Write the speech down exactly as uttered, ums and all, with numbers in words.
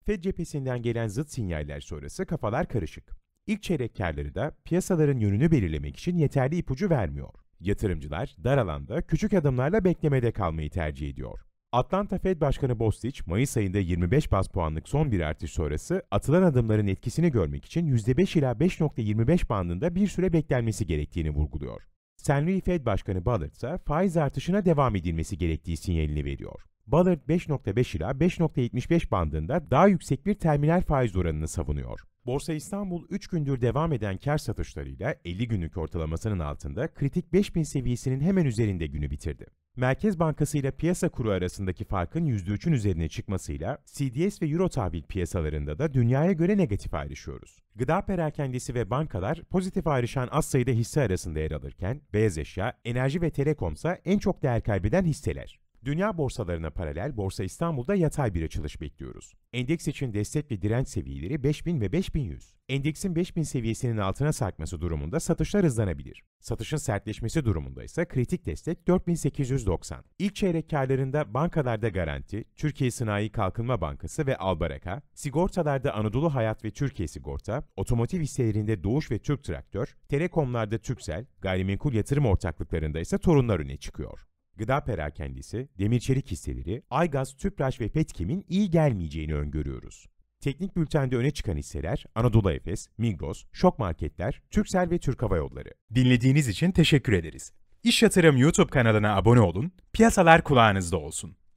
Fed cephesinden gelen zıt sinyaller sonrası kafalar karışık. İlk çeyrek kârları da piyasaların yönünü belirlemek için yeterli ipucu vermiyor. Yatırımcılar dar alanda küçük adımlarla beklemede kalmayı tercih ediyor. Atlanta Fed Başkanı Bostic, Mayıs ayında yirmi beş baz puanlık son bir artış sonrası atılan adımların etkisini görmek için yüzde beş ila beş nokta yirmi beş bandında bir süre beklenmesi gerektiğini vurguluyor. Saint Louis Fed Başkanı Bullard ise faiz artışına devam edilmesi gerektiği sinyalini veriyor. Bullard beş nokta beş ila beş nokta yetmiş beş bandında daha yüksek bir terminal faiz oranını savunuyor. Borsa İstanbul üç gündür devam eden kar satışlarıyla elli günlük ortalamasının altında kritik beş bin seviyesinin hemen üzerinde günü bitirdi. Merkez Bankası ile piyasa kuru arasındaki farkın yüzde üçün üzerine çıkmasıyla C D S ve Euro tahvil piyasalarında da dünyaya göre negatif ayrışıyoruz. Gıda perakendesi ve bankalar pozitif ayrışan az sayıda hisse arasında yer alırken, beyaz eşya, enerji ve telekom ise en çok değer kaybeden hisseler. Dünya borsalarına paralel Borsa İstanbul'da yatay bir açılış bekliyoruz. Endeks için destek ve direnç seviyeleri beş bin ve beş bin yüz. Endeksin beş bin seviyesinin altına sarkması durumunda satışlar hızlanabilir. Satışın sertleşmesi durumunda ise kritik destek dört bin sekiz yüz doksan. İlk çeyrek kârlarında bankalarda Garanti, Türkiye Sanayi Kalkınma Bankası ve Albaraka, sigortalarda Anadolu Hayat ve Türkiye Sigorta, otomotiv hisselerinde Doğuş ve Türk Traktör, telekomlarda Turkcell, gayrimenkul yatırım ortaklıklarında ise Torunlar öne çıkıyor. Gıda perakendesi, demir çelik hisseleri, Aygaz, Tüpraş ve Petkem'in iyi gelmeyeceğini öngörüyoruz. Teknik bültende öne çıkan hisseler Anadolu Efes, Migros, Şok Marketler, Turkcell ve Türk Hava Yolları. Dinlediğiniz için teşekkür ederiz. İş Yatırım YouTube kanalına abone olun, piyasalar kulağınızda olsun.